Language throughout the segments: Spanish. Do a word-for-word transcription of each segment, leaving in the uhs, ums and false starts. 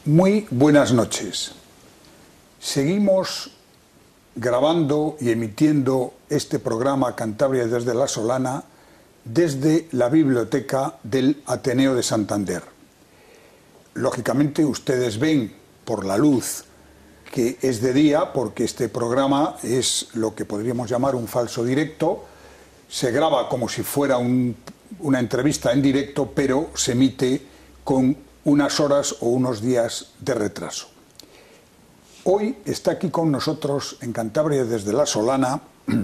Muy buenas noches. Seguimos grabando y emitiendo este programa Cantabria desde la Solana desde la biblioteca del Ateneo de Santander. Lógicamente ustedes ven por la luz que es de día, porque este programa es lo que podríamos llamar un falso directo. Se graba como si fuera un, una entrevista en directo, pero se emite con unas horas o unos días de retraso. Hoy está aquí con nosotros en Cantabria desde la Solana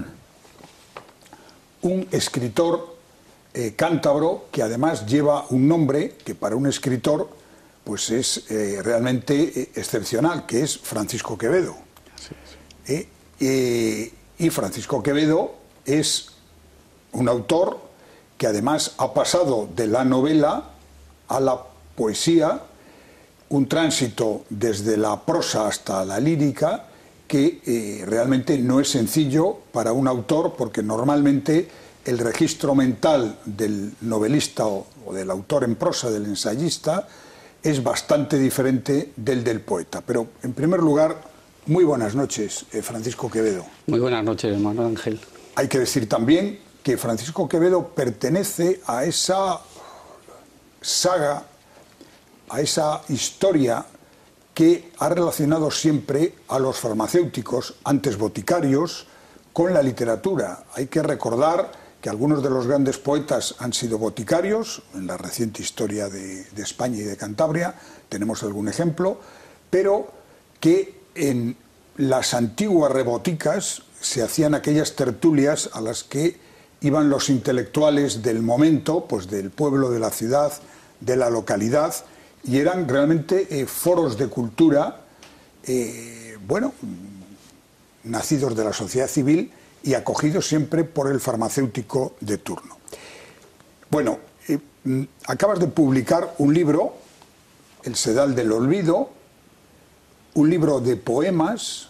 un escritor eh, cántabro que además lleva un nombre que para un escritor pues es eh, realmente eh, excepcional, que es Francisco Quevedo. Eh, eh, y Francisco Quevedo es un autor que además ha pasado de la novela a la poesía, un tránsito desde la prosa hasta la lírica que eh, realmente no es sencillo para un autor, porque normalmente el registro mental del novelista o, o del autor en prosa, del ensayista, es bastante diferente del del poeta. Pero en primer lugar, muy buenas noches, eh, Francisco Quevedo. Muy buenas noches, hermano Ángel. Hay que decir también que Francisco Quevedo pertenece a esa saga, a esa historia que ha relacionado siempre a los farmacéuticos, antes boticarios, con la literatura. Hay que recordar que algunos de los grandes poetas han sido boticarios, en la reciente historia de, de España y de Cantabria tenemos algún ejemplo, pero que en las antiguas reboticas se hacían aquellas tertulias a las que iban los intelectuales del momento, pues del pueblo, de la ciudad, de la localidad, y eran realmente eh, foros de cultura, eh, bueno, nacidos de la sociedad civil y acogidos siempre por el farmacéutico de turno. Bueno, eh, acabas de publicar un libro, El Sedal del Olvido, un libro de poemas,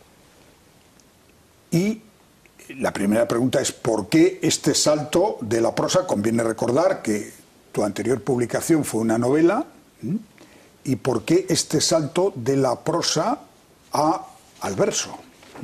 y la primera pregunta es ¿por qué este salto de la prosa? Conviene recordar que tu anterior publicación fue una novela. ¿Y por qué este salto de la prosa a, al verso?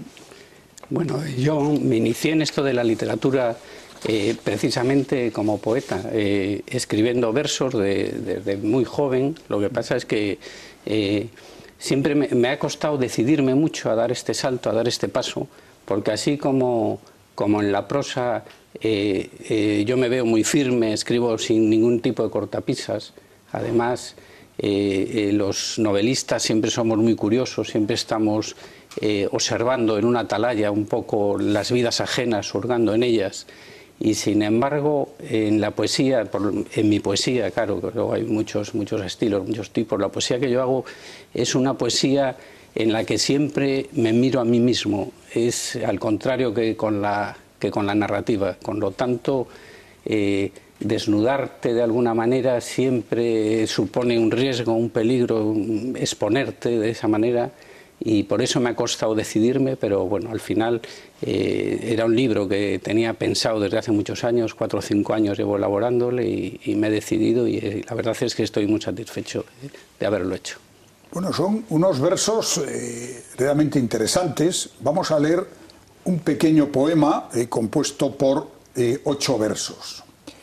Bueno, yo me inicié en esto de la literatura eh, precisamente como poeta, eh, escribiendo versos desde de, de muy joven. Lo que pasa es que eh, siempre me, me ha costado decidirme mucho a dar este salto, a dar este paso, porque así como, como en la prosa eh, eh, yo me veo muy firme, escribo sin ningún tipo de cortapisas. Además, eh, eh, los novelistas siempre somos muy curiosos, siempre estamos eh, observando en una atalaya un poco las vidas ajenas, hurgando en ellas. Y sin embargo, en la poesía, por, en mi poesía, claro, luego hay muchos, muchos estilos, muchos tipos. La poesía que yo hago es una poesía en la que siempre me miro a mí mismo. Es al contrario que con la, que con la narrativa. Con lo tanto, eh, desnudarte de alguna manera siempre supone un riesgo, un peligro, exponerte de esa manera, y por eso me ha costado decidirme, pero bueno, al final eh, era un libro que tenía pensado desde hace muchos años, cuatro o cinco años llevo elaborándole, y, y me he decidido, y eh, la verdad es que estoy muy satisfecho de, de haberlo hecho. Bueno, son unos versos eh, realmente interesantes. Vamos a leer un pequeño poema eh, compuesto por eh, ocho versos.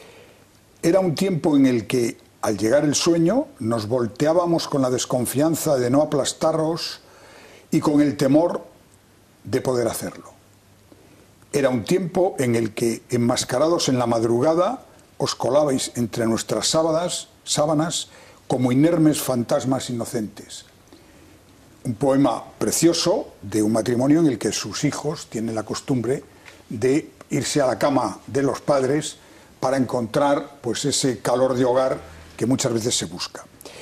Era un tiempo en el que, al llegar el sueño, nos volteábamos con la desconfianza de no aplastarnos y con el temor de poder hacerlo. Era un tiempo en el que, enmascarados en la madrugada, os colabais entre nuestras sábanas, sábanas como inermes fantasmas inocentes. Un poema precioso de un matrimonio en el que sus hijos tienen la costumbre de irse a la cama de los padres para encontrar pues ese calor de hogar que muchas veces se busca.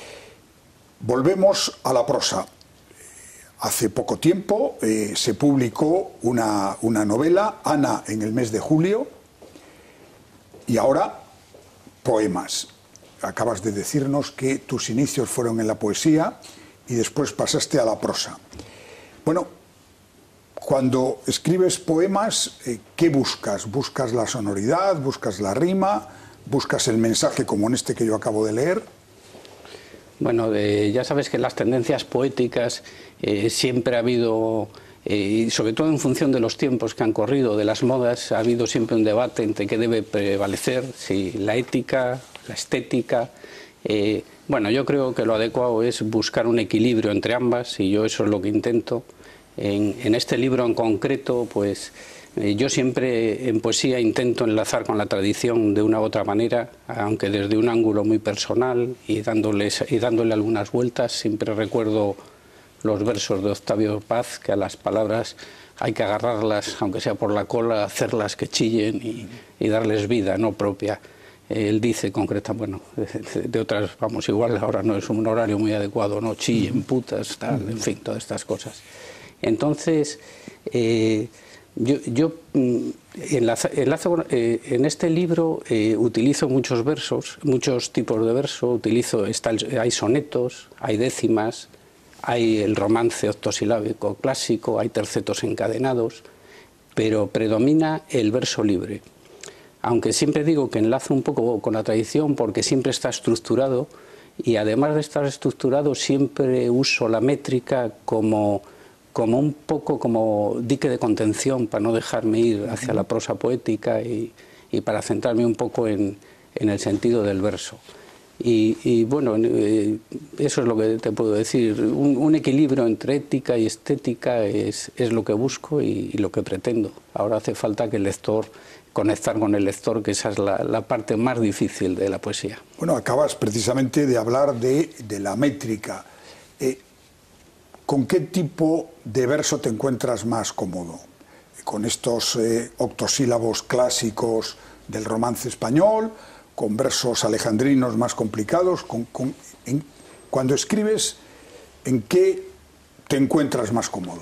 Volvemos a la prosa. Hace poco tiempo eh, se publicó una, una novela, Ana, en el mes de julio, y ahora poemas. Acabas de decirnos que tus inicios fueron en la poesía y después pasaste a la prosa. Bueno, cuando escribes poemas, eh, ¿qué buscas? ¿Buscas la sonoridad? ¿Buscas la rima? ¿Buscas el mensaje como en este que yo acabo de leer? Bueno, de, ya sabes que las tendencias poéticas eh, siempre ha habido, eh, y sobre todo en función de los tiempos que han corrido, de las modas, ha habido siempre un debate entre qué debe prevalecer, si la ética, la estética. Eh, bueno, yo creo que lo adecuado es buscar un equilibrio entre ambas, y yo eso es lo que intento. En, en este libro en concreto, pues eh, yo siempre en poesía intento enlazar con la tradición de una u otra manera, aunque desde un ángulo muy personal y, dándoles, y dándole algunas vueltas. Siempre recuerdo los versos de Octavio Paz, que a las palabras hay que agarrarlas, aunque sea por la cola, hacerlas que chillen y, y darles vida, no propia. Él dice concreta, bueno, de, de otras, vamos, igual ahora no es un horario muy adecuado, no chillen, putas, tal, en fin, todas estas cosas. Entonces, eh, yo, yo enlazo, enlazo, eh, en este libro eh, utilizo muchos versos, muchos tipos de verso, utilizo, está el, hay sonetos, hay décimas, hay el romance octosilábico clásico, hay tercetos encadenados, pero predomina el verso libre. Aunque siempre digo que enlazo un poco con la tradición porque siempre está estructurado, y además de estar estructurado siempre uso la métrica como, como un poco como dique de contención para no dejarme ir hacia la prosa poética y, y para centrarme un poco en, en el sentido del verso. Y, y bueno, eh, eso es lo que te puedo decir. Un, un equilibrio entre ética y estética es, es lo que busco y, y lo que pretendo. Ahora hace falta que el lector, conectar con el lector, que esa es la, la parte más difícil de la poesía. Bueno, acabas precisamente de hablar de, de la métrica. Eh, ¿Con qué tipo de verso te encuentras más cómodo? ¿Con estos eh, octosílabos clásicos del romance español? ¿Con versos alejandrinos más complicados? Con, con, en, cuando escribes, ¿en qué te encuentras más cómodo?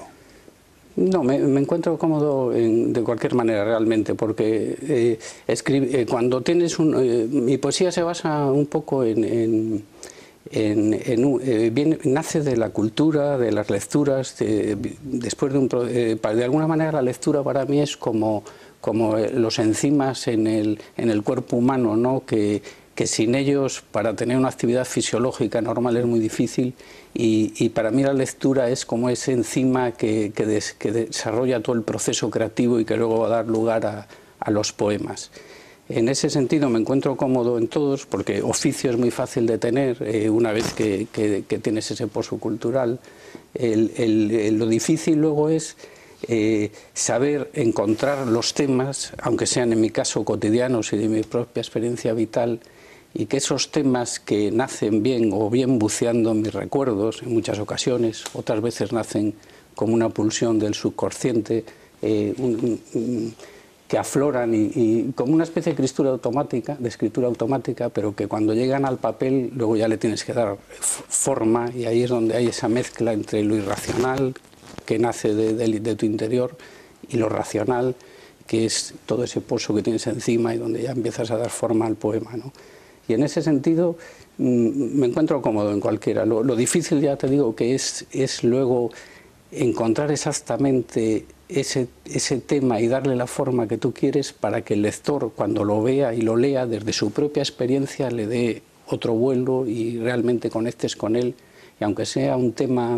No, me, me encuentro cómodo en, de cualquier manera realmente, porque eh, escribe, eh, cuando tienes un... Eh, mi poesía se basa un poco en... en, en, en eh, viene, nace de la cultura, de las lecturas, de, después de un... Eh, de alguna manera la lectura para mí es como... como los enzimas en el, en el cuerpo humano, ¿no? que, que sin ellos, para tener una actividad fisiológica normal es muy difícil, y, y para mí la lectura es como ese enzima que, que, des, que desarrolla todo el proceso creativo y que luego va a dar lugar a, a los poemas. En ese sentido me encuentro cómodo en todos, porque oficio es muy fácil de tener eh, una vez que, que, que tienes ese pozo cultural. El, el, el, lo difícil luego es Eh, saber encontrar los temas, aunque sean en mi caso cotidianos y de mi propia experiencia vital, y que esos temas que nacen bien o bien buceando en mis recuerdos en muchas ocasiones, otras veces nacen como una pulsión del subconsciente, eh, un, un, que afloran y, y como una especie de escritura automática, de escritura automática, pero que cuando llegan al papel luego ya le tienes que dar forma, y ahí es donde hay esa mezcla entre lo irracional, que nace de, de, de tu interior, y lo racional, que es todo ese pozo que tienes encima y donde ya empiezas a dar forma al poema, ¿no? Y en ese sentido mmm, me encuentro cómodo en cualquiera. Lo, lo difícil, ya te digo, que es, es luego encontrar exactamente ese, ese tema y darle la forma que tú quieres para que el lector, cuando lo vea y lo lea desde su propia experiencia, le dé otro vuelo y realmente conectes con él, y aunque sea un tema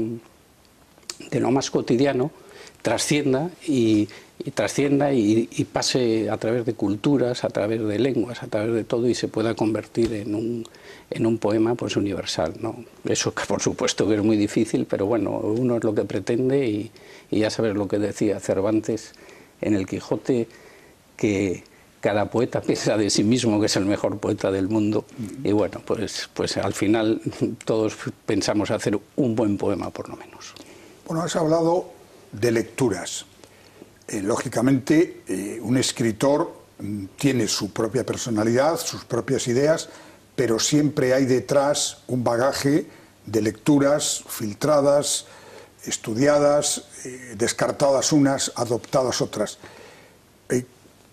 de lo más cotidiano, trascienda y, y trascienda y, y pase a través de culturas, a través de lenguas, a través de todo, y se pueda convertir en un, en un poema pues universal, ¿no? Eso que por supuesto que es muy difícil, pero bueno, uno es lo que pretende, y, y ya sabes lo que decía Cervantes en el Quijote, que cada poeta piensa de sí mismo que es el mejor poeta del mundo, y bueno, pues, pues al final todos pensamos hacer un buen poema por lo menos. Bueno, has hablado de lecturas. Eh, lógicamente, eh, un escritor mm, tiene su propia personalidad, sus propias ideas, pero siempre hay detrás un bagaje de lecturas filtradas, estudiadas, eh, descartadas unas, adoptadas otras. Eh,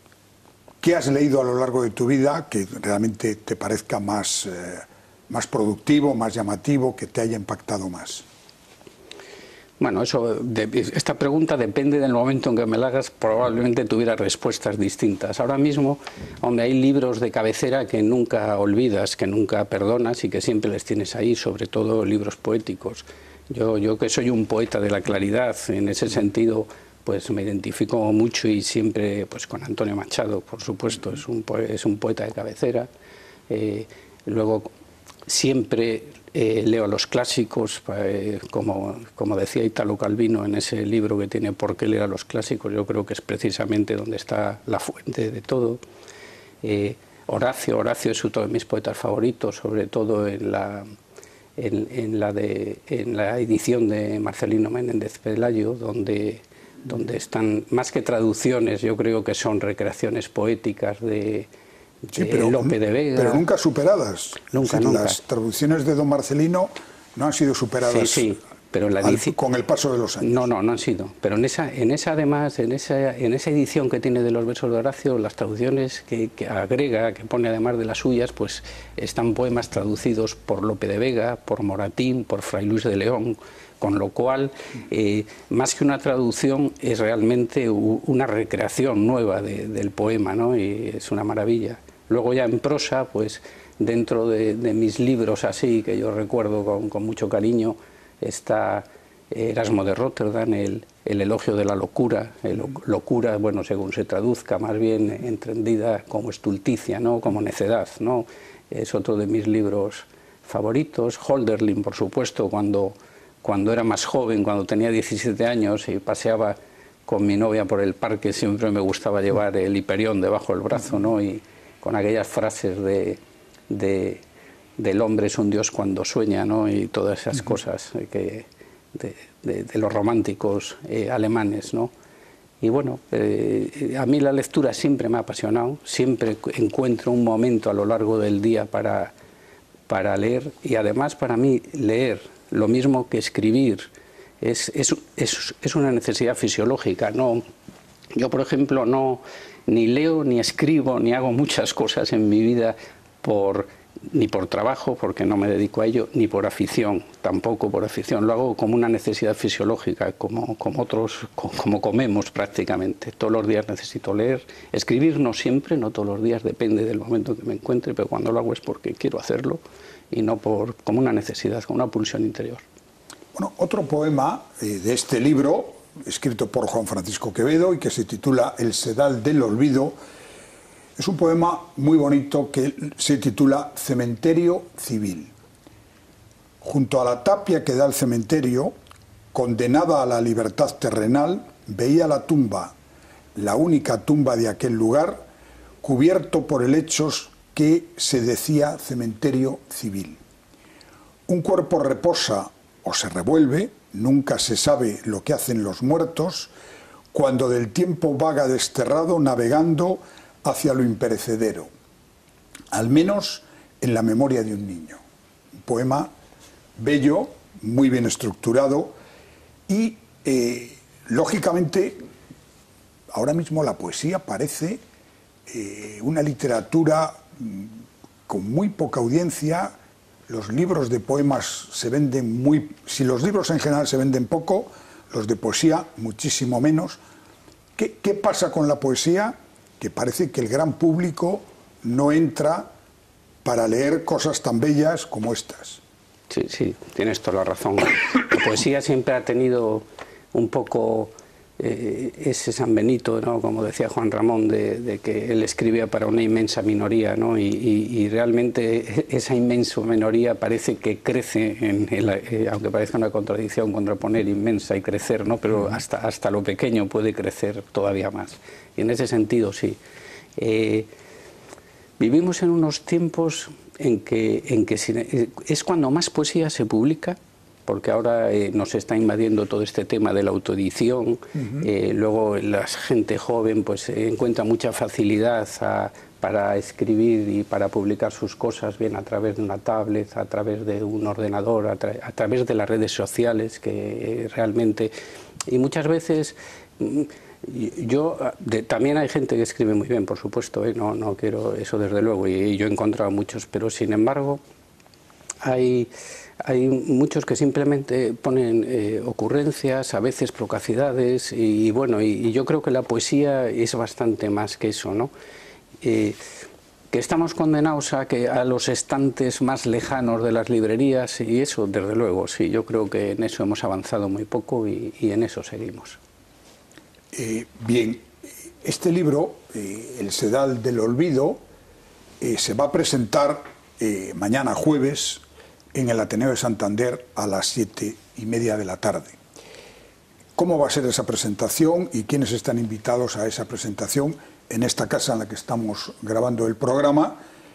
¿Qué has leído a lo largo de tu vida que realmente te parezca más, eh, más productivo, más llamativo, que te haya impactado más? Bueno, eso, de, esta pregunta depende del momento en que me la hagas, probablemente tuviera respuestas distintas. Ahora mismo, hombre, hay libros de cabecera que nunca olvidas, que nunca perdonas y que siempre les tienes ahí, sobre todo libros poéticos. Yo, yo que soy un poeta de la claridad, en ese sentido, pues me identifico mucho y siempre pues con Antonio Machado, por supuesto, es un, es un poeta de cabecera. Eh, luego, siempre eh, leo a los clásicos, eh, como, como decía Italo Calvino en ese libro que tiene ¿Por qué leer a los clásicos? Yo creo que es precisamente donde está la fuente de todo. Eh, Horacio, Horacio es uno de mis poetas favoritos, sobre todo en la, en, en la, de, en la edición de Marcelino Menéndez Pelayo, donde, donde están, más que traducciones, yo creo que son recreaciones poéticas de... Sí, pero, Lope de Vega. Pero nunca superadas. Nunca, o sea, nunca. Las traducciones de don Marcelino no han sido superadas sí, sí, pero la al, con el paso de los años. No, no, no han sido. Pero en esa, en esa además, en esa, en esa edición que tiene de los versos de Horacio, las traducciones que, que agrega, que pone además de las suyas, pues están poemas traducidos por Lope de Vega, por Moratín, por Fray Luis de León, con lo cual, eh, más que una traducción, es realmente una recreación nueva de, del poema, ¿no? Y es una maravilla. Luego ya en prosa, pues dentro de, de mis libros así, que yo recuerdo con, con mucho cariño, está Erasmo de Rotterdam, el, el elogio de la locura, el, locura, bueno, según se traduzca, más bien entendida como estulticia, ¿no? Como necedad, ¿no? Es otro de mis libros favoritos. Hölderlin, por supuesto, cuando, cuando era más joven, cuando tenía diecisiete años y paseaba con mi novia por el parque, siempre me gustaba llevar el Hiperión debajo del brazo, ¿no? Y con aquellas frases de, de del hombre es un dios cuando sueña, ¿no? Y todas esas uh-huh. cosas que, de, de, de los románticos eh, alemanes, ¿no? Y bueno, eh, a mí la lectura siempre me ha apasionado, siempre encuentro un momento a lo largo del día para, para leer, y además para mí leer, lo mismo que escribir, es, es, es, es una necesidad fisiológica, ¿no? Yo, por ejemplo, no... ni leo, ni escribo, ni hago muchas cosas en mi vida por, ni por trabajo, porque no me dedico a ello, ni por afición, tampoco por afición. Lo hago como una necesidad fisiológica, como, como otros, como comemos prácticamente. Todos los días necesito leer. Escribir no siempre, no todos los días, depende del momento en que me encuentre, pero cuando lo hago es porque quiero hacerlo y no por, como una necesidad, como una pulsión interior. Bueno, otro poema eh, de este libro, escrito por Juan Francisco Quevedo y que se titula El sedal del olvido, es un poema muy bonito que se titula Cementerio civil. Junto a la tapia que da el cementerio, condenada a la libertad terrenal, veía la tumba, la única tumba de aquel lugar, cubierto por helechos que se decía cementerio civil. Un cuerpo reposa o se revuelve, nunca se sabe lo que hacen los muertos, cuando del tiempo vaga desterrado navegando hacia lo imperecedero, al menos en la memoria de un niño. Un poema bello, muy bien estructurado y, eh, lógicamente, ahora mismo la poesía parece eh, una literatura mmm, con muy poca audiencia. Los libros de poemas se venden muy... Si los libros en general se venden poco, los de poesía muchísimo menos. ¿Qué, qué pasa con la poesía? Que parece que el gran público no entra para leer cosas tan bellas como estas. Sí, sí, tienes toda la razón. La poesía siempre ha tenido un poco eh, ese San Benito, ¿no? Como decía Juan Ramón, de, de que él escribía para una inmensa minoría, ¿no? y, y, y realmente esa inmensa minoría parece que crece, en el, eh, aunque parezca una contradicción contraponer inmensa y crecer, ¿no? Pero hasta, hasta lo pequeño puede crecer todavía más. Y en ese sentido, sí. Eh, vivimos en unos tiempos en que, en que es cuando más poesía se publica, porque ahora eh, nos está invadiendo todo este tema de la autoedición. Uh-huh. eh, luego la gente joven pues eh, encuentra mucha facilidad a, para escribir y para publicar sus cosas, bien a través de una tablet, a través de un ordenador, a, tra a través de las redes sociales, que eh, realmente... Y muchas veces... Yo, de, también hay gente que escribe muy bien, por supuesto, ¿eh? no, no quiero eso desde luego, y, y yo he encontrado muchos, pero sin embargo hay, hay muchos que simplemente ponen eh, ocurrencias, a veces procacidades, y, y bueno, y, y yo creo que la poesía es bastante más que eso, ¿no? Eh, que estamos condenados a, que, a los estantes más lejanos de las librerías, y eso, desde luego, sí, yo creo que en eso hemos avanzado muy poco y, y en eso seguimos. Eh, bien, este libro, eh, El Sedal del Olvido, eh, se va a presentar eh, mañana jueves en el Ateneo de Santander a las siete y media de la tarde. ¿Cómo va a ser esa presentación y quiénes están invitados a esa presentación en esta casa en la que estamos grabando el programa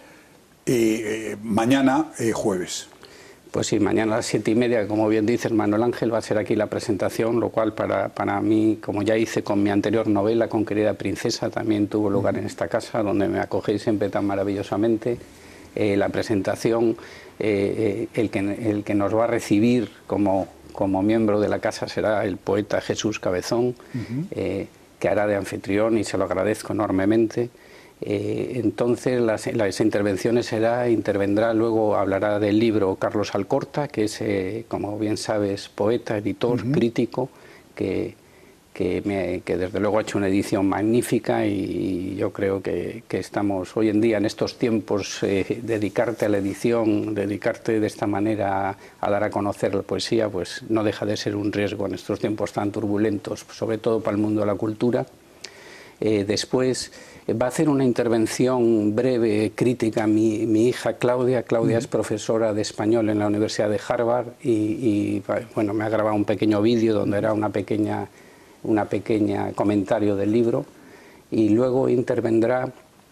eh, eh, mañana eh, jueves? Pues sí, mañana a las siete y media, como bien dice Manuel Ángel, va a ser aquí la presentación, lo cual para, para mí, como ya hice con mi anterior novela, con Querida Princesa, también tuvo lugar en esta casa, donde me acogéis siempre tan maravillosamente. Eh, la presentación, eh, eh, el, que, el que nos va a recibir como, como miembro de la casa será el poeta Jesús Cabezón, uh-huh. eh, que hará de anfitrión, y se lo agradezco enormemente. Eh, entonces las, las intervenciones será, intervendrá, luego hablará del libro Carlos Alcorta, que es, eh, como bien sabes, poeta, editor, uh-huh. crítico, que, que, me, que desde luego ha hecho una edición magnífica, y yo creo que, que estamos hoy en día en estos tiempos, eh, dedicarte a la edición, dedicarte de esta manera a, a dar a conocer la poesía, pues no deja de ser un riesgo en estos tiempos tan turbulentos, sobre todo para el mundo de la cultura. Eh, después va a hacer una intervención breve, crítica, mi, mi hija Claudia. Claudia uh-huh. es profesora de español en la Universidad de Harvard, y, y bueno, me ha grabado un pequeño vídeo donde era una pequeña, una pequeña comentario del libro, y luego intervendrá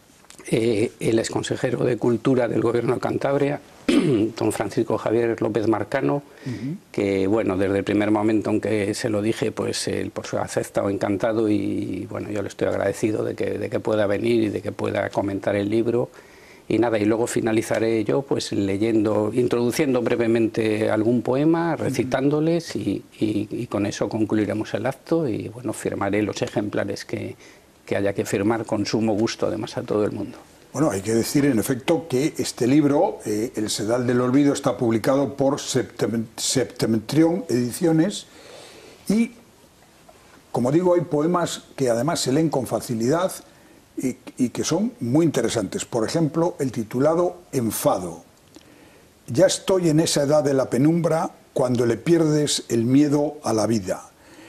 eh, el exconsejero de Cultura del Gobierno de Cantabria, don Francisco Javier López Marcano, uh-huh. que bueno, desde el primer momento en que se lo dije, pues él por su aceptado encantado, y bueno, yo le estoy agradecido de que, de que pueda venir y de que pueda comentar el libro. Y nada, y luego finalizaré yo pues leyendo, introduciendo brevemente algún poema, recitándoles, y, y, y con eso concluiremos el acto, y bueno, firmaré los ejemplares que, que haya que firmar, con sumo gusto además a todo el mundo. Bueno, hay que decir en efecto que este libro, eh, El Sedal del Olvido, está publicado por Septentrión Ediciones, y como digo, hay poemas que además se leen con facilidad y, y que son muy interesantes. Por ejemplo, el titulado Enfado. Ya estoy en esa edad de la penumbra cuando le pierdes el miedo a la vida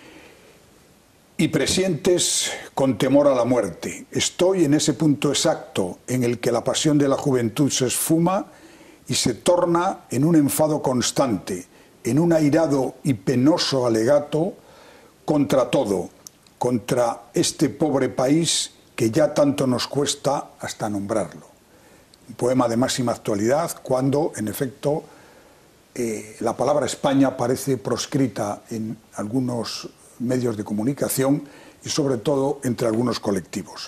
y presientes con temor a la muerte. Estoy en ese punto exacto en el que la pasión de la juventud se esfuma y se torna en un enfado constante, en un airado y penoso alegato contra todo, contra este pobre país que ya tanto nos cuesta hasta nombrarlo. Un poema de máxima actualidad cuando, en efecto, eh, la palabra España parece proscrita en algunos medios de comunicación y sobre todo entre algunos colectivos.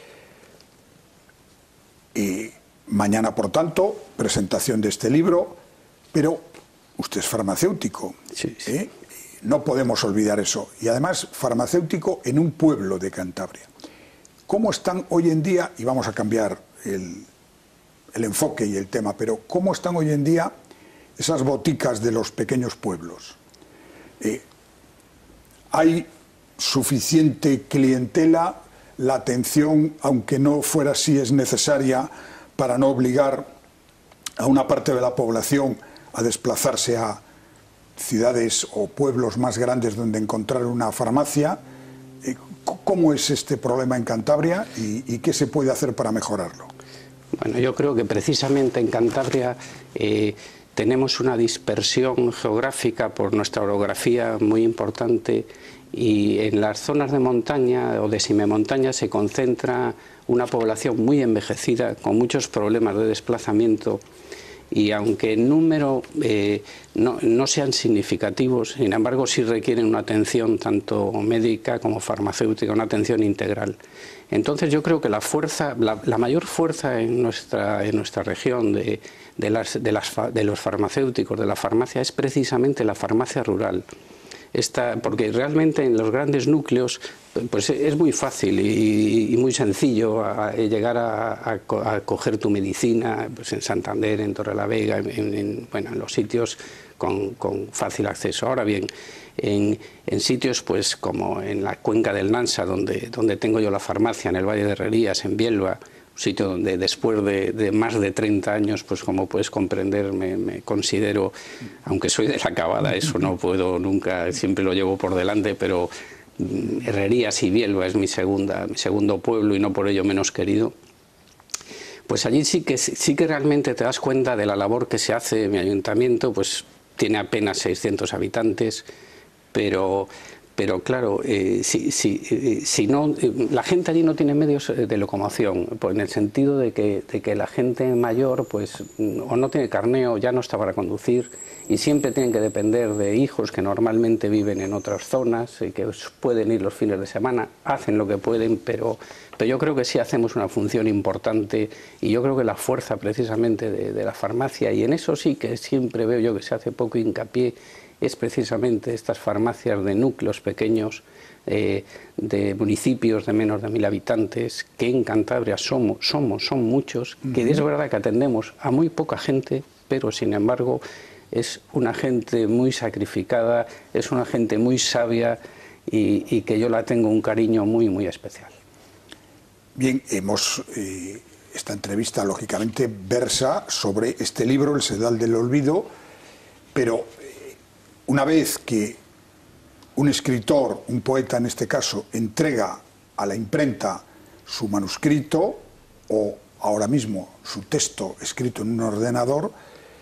Y mañana, por tanto, presentación de este libro, pero usted es farmacéutico, sí, sí. ¿eh? No podemos olvidar eso, y además farmacéutico en un pueblo de Cantabria. ¿Cómo están hoy en día, y vamos a cambiar el, el enfoque y el tema, pero cómo están hoy en día esas boticas de los pequeños pueblos? Eh, ¿Hay suficiente clientela? ¿La atención, aunque no fuera así, es necesaria para no obligar a una parte de la población a desplazarse a ciudades o pueblos más grandes donde encontrar una farmacia? ¿Cómo es este problema en Cantabria y, y qué se puede hacer para mejorarlo? Bueno, yo creo que precisamente en Cantabria eh, tenemos una dispersión geográfica por nuestra orografía muy importante, y en las zonas de montaña o de semimontaña se concentra una población muy envejecida con muchos problemas de desplazamiento, y aunque en número eh, no, no sean significativos, sin embargo sí requieren una atención tanto médica como farmacéutica, una atención integral. Entonces yo creo que la fuerza, la, la mayor fuerza en nuestra, en nuestra región de, de, las, de, las, de los farmacéuticos, de la farmacia, es precisamente la farmacia rural. Esta, porque realmente en los grandes núcleos Pues es muy fácil y, y muy sencillo a, a llegar a, a, a coger tu medicina, pues en Santander, en Torrelavega, en, en, bueno, en los sitios con, con fácil acceso. Ahora bien, en, en sitios pues como en la cuenca del Nansa, donde, donde tengo yo la farmacia, en el Valle de Herrerías, en Bielva, un sitio donde después de, de más de treinta años, pues como puedes comprender, me, me considero, aunque soy de la Cavada, eso no puedo nunca, siempre lo llevo por delante, pero Herrerías y Bielva es mi, segunda, mi segundo pueblo y no por ello menos querido. Pues allí sí que, sí que realmente te das cuenta de la labor que se hace. Mi ayuntamiento pues tiene apenas seiscientos habitantes, pero... Pero claro, eh, si, si, eh, si no, eh, la gente allí no tiene medios de locomoción, pues en el sentido de que, de que la gente mayor pues o no tiene carné o ya no está para conducir y siempre tienen que depender de hijos que normalmente viven en otras zonas y que pueden ir los fines de semana, hacen lo que pueden, pero, pero yo creo que sí hacemos una función importante y yo creo que la fuerza precisamente de, de la farmacia, y en eso sí que siempre veo yo que se hace poco hincapié, es precisamente estas farmacias de núcleos pequeños, eh, de municipios de menos de mil habitantes, que en Cantabria somos, somos son muchos, uh-huh. que es verdad que atendemos a muy poca gente, pero sin embargo es una gente muy sacrificada, es una gente muy sabia y, y que yo la tengo un cariño muy, muy especial. Bien, hemos... Eh, esta entrevista, lógicamente, versa sobre este libro, El Sedal del Olvido, pero... una vez que un escritor, un poeta en este caso, entrega a la imprenta su manuscrito o ahora mismo su texto escrito en un ordenador,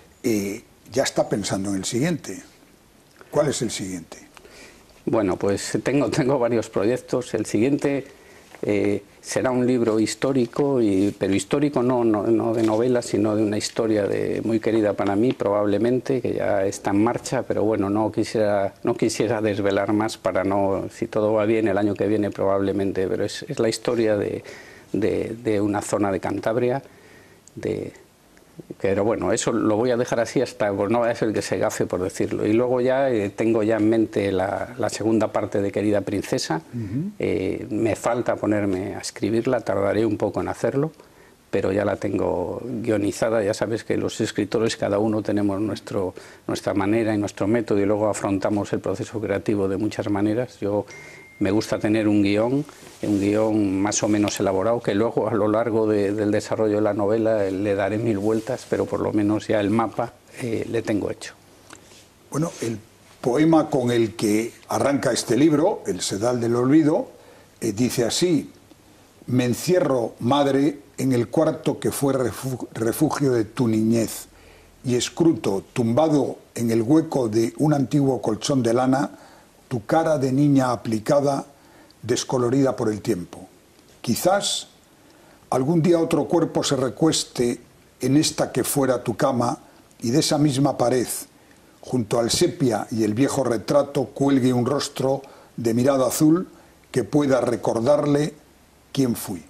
eh, ya está pensando en el siguiente. ¿Cuál es el siguiente? Bueno, pues tengo, tengo varios proyectos. El siguiente eh, será un libro histórico, y, pero histórico no, no, no de novela, sino de una historia de, muy querida para mí, probablemente, que ya está en marcha, pero bueno, no quisiera, no quisiera desvelar más para no, si todo va bien, el año que viene probablemente, pero es, es la historia de, de, de una zona de Cantabria, de... Pero bueno, eso lo voy a dejar así hasta, pues no va a ser que se gafe, por decirlo. Y luego ya eh, tengo ya en mente la, la segunda parte de Querida Princesa. Uh-huh. eh, me falta ponerme a escribirla, tardaré un poco en hacerlo, pero ya la tengo guionizada. Ya sabes que los escritores cada uno tenemos nuestro, nuestra manera y nuestro método, y luego afrontamos el proceso creativo de muchas maneras. Yo me gusta tener un guión, un guión más o menos elaborado, que luego a lo largo de, del desarrollo de la novela le daré mil vueltas, pero por lo menos ya el mapa eh, le tengo hecho. Bueno, el poema con el que arranca este libro, El Sedal del Olvido, eh, dice así: me encierro, madre, en el cuarto que fue refugio de tu niñez, y escruto, tumbado en el hueco de un antiguo colchón de lana, tu cara de niña aplicada, descolorida por el tiempo. Quizás algún día otro cuerpo se recueste en esta que fuera tu cama, y de esa misma pared, junto al sepia y el viejo retrato, cuelgue un rostro de mirada azul que pueda recordarle quién fui.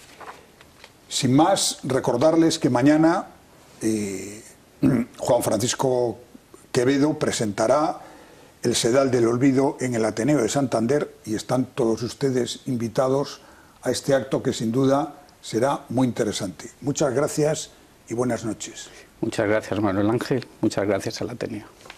Sin más, recordarles que mañana eh, Juan Francisco Quevedo presentará El Sedal del Olvido en el Ateneo de Santander, y están todos ustedes invitados a este acto que sin duda será muy interesante. Muchas gracias y buenas noches. Muchas gracias, Manuel Ángel. Muchas gracias al Ateneo.